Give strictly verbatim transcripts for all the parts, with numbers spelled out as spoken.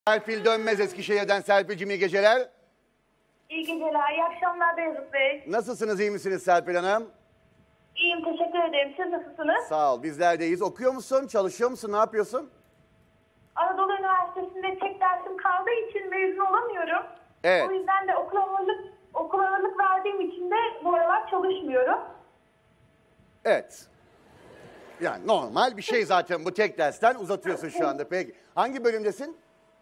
Serpil Dönmez Eskişehir'den. Serpil'cim iyi geceler. İyi geceler, iyi akşamlar Beyazıt Bey. Nasılsınız, iyi misiniz Serpil Hanım? İyiyim, teşekkür ederim. Siz nasılsınız? Sağ ol, bizler de iyiyiz. Okuyor musun, çalışıyor musun, ne yapıyorsun? Anadolu Üniversitesi'nde tek dersim kaldığı için mezun olamıyorum. Evet. O yüzden de okul ağırlık, okul ağırlık verdiğim için de bu aralar çalışmıyorum. Evet. Yani normal bir şey zaten, bu tek dersten uzatıyorsun şu anda. Peki hangi bölümdesin?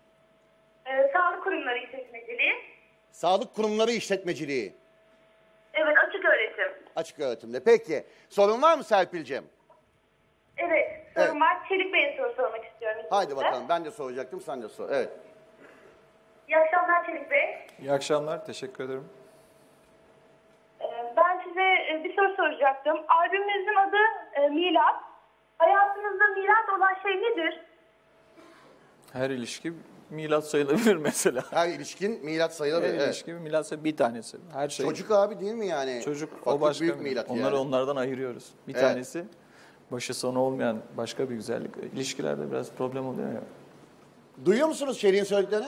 Ee, sağlık kurumları işletmeciliği. Sağlık kurumları işletmeciliği. Evet, açık öğretim. Açık öğretimde. Peki sorun var mı Serpil'cim? Evet, sorun Evet. var. Çelik Bey'e soru sormak istiyorum. Haydi size. bakalım, ben de soracaktım, sen de sor. Evet. İyi akşamlar Çelik Bey. İyi akşamlar, teşekkür ederim. Ee, ben size e, bir soru soracaktım. Albümünüzün adı e, Milat. Hayatınızda milat olan şey nedir? Her ilişki milat sayılabilir mesela. Her ilişkin milat sayılabilir. Her Evet. ilişki bir milat sayılır, bir tanesi. Her şey. Çocuk abi değil mi yani? Çocuk Ufak o başka büyük bir- milat Onları yani. onlardan ayırıyoruz. Bir Evet. tanesi başı sonu olmayan başka bir güzellik. İlişkilerde biraz problem oluyor ya. Duyuyor musunuz Şerif'in söylediklerini?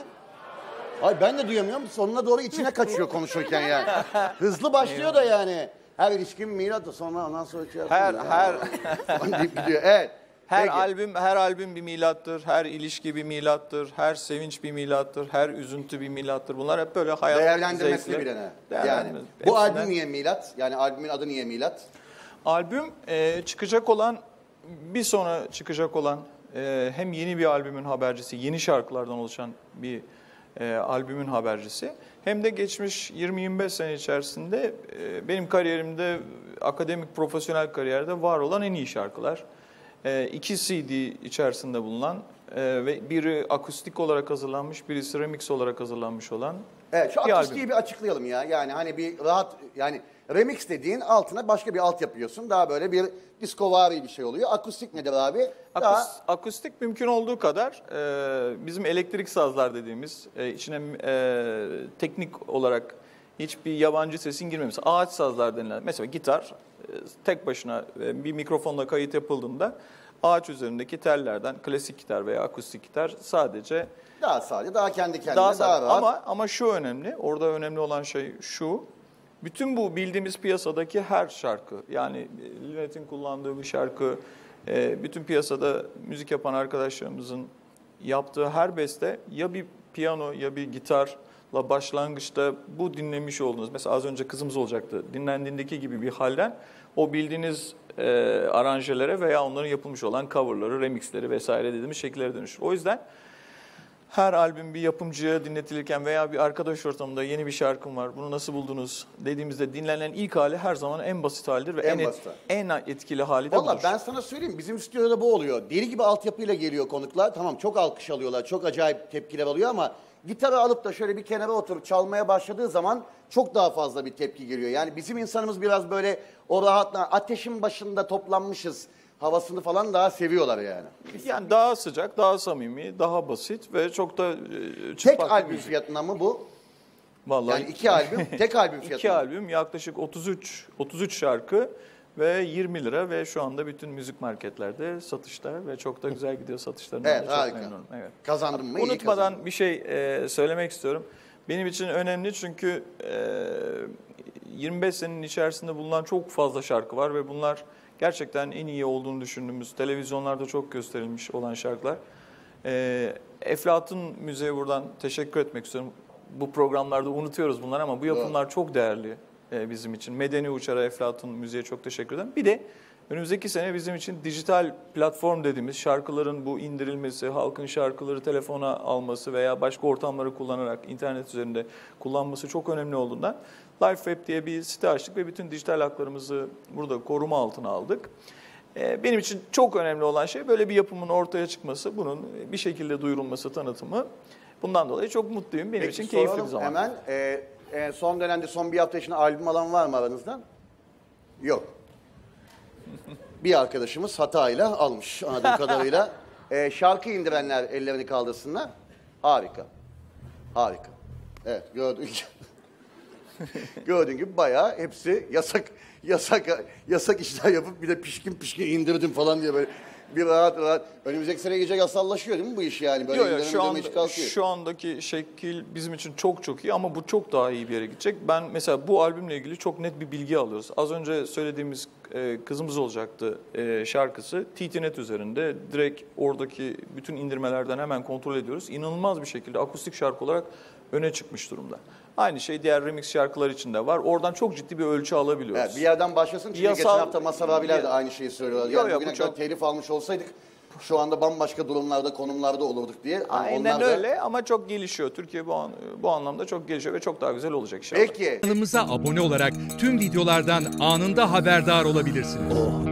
Ay ben de duyamıyorum. Sonuna doğru içine kaçıyor konuşurken yani. Hızlı başlıyor da yani. Her ilişkin milat, sonra ondan sonra şey Her yapıyor. her Falan deyip gidiyor. Evet. her Peki. albüm her albüm bir milattır. Her ilişki bir milattır. Her sevinç bir milattır. Her üzüntü bir milattır. Bunlar hep böyle hayat Değerlendirmesini zevkle- bilene. Yani. Değerlendirmesi. Bu Hepsinden- albüm niye milat? Yani albümün adı niye milat? Albüm e, çıkacak olan, bir sonra çıkacak olan e, hem yeni bir albümün habercisi, yeni şarkılardan oluşan bir e, albümün habercisi. Hem de geçmiş yirmi yirmi beş sene içerisinde e, benim kariyerimde, akademik, profesyonel kariyerde var olan en iyi şarkılar. E, iki C D içerisinde bulunan e, ve biri akustik olarak hazırlanmış, birisi remix olarak hazırlanmış olan Evet, şu bir akustiği albüm. bir açıklayalım ya. Yani hani bir rahat, yani remix dediğin altına başka bir alt yapıyorsun. Daha böyle bir diskovari bir şey oluyor. Akustik nedir abi? Daha... Akus- akustik mümkün olduğu kadar e, bizim elektrik sazlar dediğimiz e, içine e, teknik olarak hiçbir yabancı sesin girmemesi. Ağaç sazlar denilen, mesela gitar e, tek başına e, bir mikrofonla kayıt yapıldığında ağaç üzerindeki tellerden, klasik gitar veya akustik gitar sadece Daha sade, daha kendi kendine, daha daha, sade. rahat. Ama ama şu önemli. Orada önemli olan şey şu. Bütün bu bildiğimiz piyasadaki her şarkı, yani Lynette'in kullandığı bir şarkı, e, bütün piyasada müzik yapan arkadaşlarımızın yaptığı her beste ya bir piyano ya bir gitarla başlangıçta bu dinlemiş olduğunuz, mesela az önce Kızımız Olacaktı, dinlendiğindeki gibi bir halden o bildiğiniz e, aranjelere veya onların yapılmış olan coverları, remixleri vesaire dediğimiz şekillere dönüşür. O yüzden her albüm bir yapımcıya dinletilirken veya bir arkadaş ortamında yeni bir şarkım var, bunu nasıl buldunuz dediğimizde dinlenen ilk hali her zaman en basit halidir ve En en, et- basit. en etkili hali de Valla budur. ben sana söyleyeyim, bizim stüdyoda bu oluyor. Deli gibi altyapıyla geliyor konuklar. Tamam, çok alkış alıyorlar, çok acayip tepkiler alıyor ama gitarı alıp da şöyle bir kenara oturup çalmaya başladığı zaman çok daha fazla bir tepki geliyor. Yani bizim insanımız biraz böyle o rahatla, ateşin başında toplanmışız havasını falan daha seviyorlar yani. Yani daha sıcak, daha samimi, daha basit ve çok da e, Tek çıplak bir albüm müzik. fiyatına mı bu? Vallahi Yani iki albüm, tek albüm fiyatına iki mı? albüm, yaklaşık otuz üç otuz üç şarkı ve yirmi lira ve şu anda bütün müzik marketlerde satışta ve çok da güzel gidiyor satışlarından. Evet, da çok harika. memnunum. Evet. Kazandın mı? İyi Unutmadan kazandın. bir şey e, söylemek istiyorum. Benim için önemli çünkü e, yirmi beş senenin içerisinde bulunan çok fazla şarkı var ve bunlar gerçekten en iyi olduğunu düşündüğümüz, televizyonlarda çok gösterilmiş olan şarkılar. E, Eflatun Müze'ye buradan teşekkür etmek istiyorum. Bu programlarda unutuyoruz bunları ama bu yapımlar çok değerli e, bizim için. Medeni Uçar'a, Eflatun Müze'ye çok teşekkür ederim. Bir de önümüzdeki sene bizim için dijital platform dediğimiz şarkıların bu indirilmesi, halkın şarkıları telefona alması veya başka ortamları kullanarak internet üzerinde kullanması çok önemli olduğundan LifeWeb diye bir site açtık ve bütün dijital haklarımızı burada koruma altına aldık. Ee, Benim için çok önemli olan şey böyle bir yapımın ortaya çıkması, bunun bir şekilde duyurulması, tanıtımı. Bundan dolayı çok mutluyum. Benim Peki, için keyifli soralım bir zaman. Hemen e, e, son dönemde son bir hafta içinde albüm alan var mı aranızdan? Yok. Bir arkadaşımız hatayla almış anladığım kadarıyla. E, şarkı indirenler ellerini kaldırsınlar. Harika. Harika. Evet, gördüğün gibi. Gördüğün gibi bayağı hepsi yasak yasak yasak işler yapıp bir de pişkin pişkin indirdim falan diye böyle Bir rahat rahat. Önümüzdeki sene gece yasallaşıyor değil mi bu iş yani? Böyle Yok yok indirme şu, indirme anda, işi kalkıyor. şu andaki şekil bizim için çok çok iyi ama bu çok daha iyi bir yere gidecek. Ben mesela bu albümle ilgili çok net bir bilgi alıyoruz. Az önce söylediğimiz e, Kızımız Olacaktı e, şarkısı T T Net üzerinde. Direkt oradaki bütün indirmelerden hemen kontrol ediyoruz. İnanılmaz bir şekilde akustik şarkı olarak öne çıkmış durumda. Aynı şey diğer remix şarkılar için de var. Oradan çok ciddi bir ölçü alabiliyoruz. Evet, bir yerden başlasın. Çünkü Yasal- geçen hafta Mazhar abiler de aynı şeyi söylüyorlar. Yok, Yani yok, bugüne bu kadar çok- telif almış olsaydık şu anda bambaşka durumlarda, konumlarda olurduk diye. Ama Aynen onlar da- öyle ama çok gelişiyor. Türkiye bu, an, bu anlamda çok gelişiyor ve çok daha güzel olacak inşallah. Peki. Kanalımıza abone olarak tüm videolardan anında haberdar olabilirsiniz.